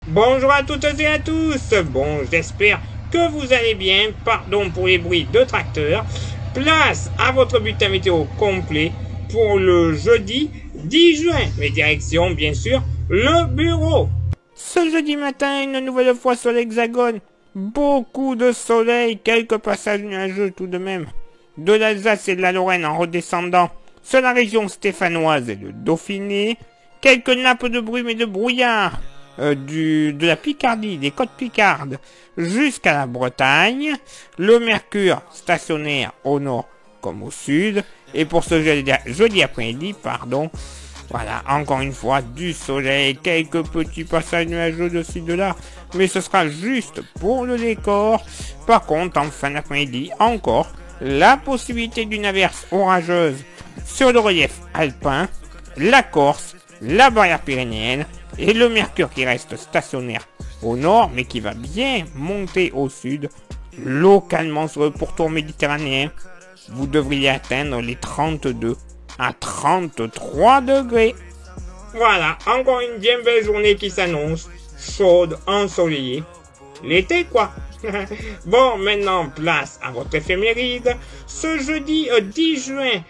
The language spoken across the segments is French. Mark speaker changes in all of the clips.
Speaker 1: Bonjour à toutes et à tous. Bon, j'espère que vous allez bien. Pardon pour les bruits de tracteur. Place à votre bulletin météo complet pour le jeudi 10 juin. Mais direction, bien sûr, le bureau. Ce jeudi matin, une nouvelle fois sur l'Hexagone. Beaucoup de soleil, quelques passages nuageux tout de même. De l'Alsace et de la Lorraine en redescendant sur la région stéphanoise et le Dauphiné. Quelques nappes de brume et de brouillard. De la Picardie, des côtes picardes, jusqu'à la Bretagne, le mercure stationnaire au nord comme au sud, et pour ce jeudi après-midi, voilà, encore une fois, du soleil, quelques petits passages nuageux de ci de là, mais ce sera juste pour le décor. Par contre, en fin d'après-midi, encore, la possibilité d'une averse orageuse sur le relief alpin, la Corse, la barrière pyrénéenne, et le mercure qui reste stationnaire au nord, mais qui va bien monter au sud, localement sur le pourtour méditerranéen. Vous devriez atteindre les 32 à 33 degrés. Voilà, encore une bien belle journée qui s'annonce, chaude, ensoleillée. L'été, quoi. Bon, maintenant, place à votre éphéméride. Ce jeudi 10 juin,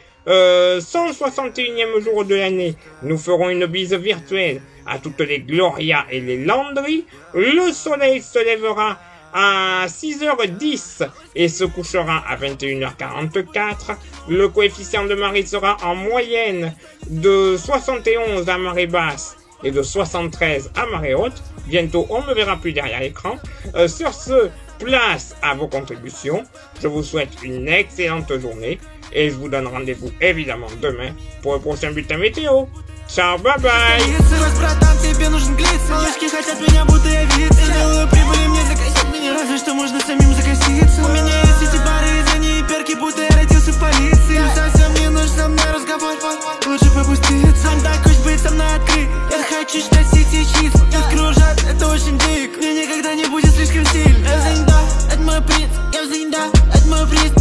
Speaker 1: 161e jour de l'année, nous ferons une bise virtuelle à toutes les Gloria et les Landry. Le soleil se lèvera à 6h10 et se couchera à 21h44. Le coefficient de marée sera en moyenne de 71 à marée basse et de 73 à marée haute. Bientôt, on ne me verra plus derrière l'écran. Sur ce, place à vos contributions. Je vous souhaite une excellente journée et je vous donne rendez-vous évidemment demain pour le prochain bulletin météo. Ciao, bye bye.
Speaker 2: Тебе нужен глиц, малышки хотят меня, будто я вид. Делаю прибыли, мне закосить меня, разве что можно самим закоситься. У меня есть эти пары из они и перки, будто я родился в полиции. Совсем не нужен мне разговор, лучше попуститься. Он так уж быть со мной открыт, я хочу читать все эти числа. Их кружат, это очень дико, мне никогда не будет слишком сильно. Я всегда, это мой принц, я всегда, это мой принц.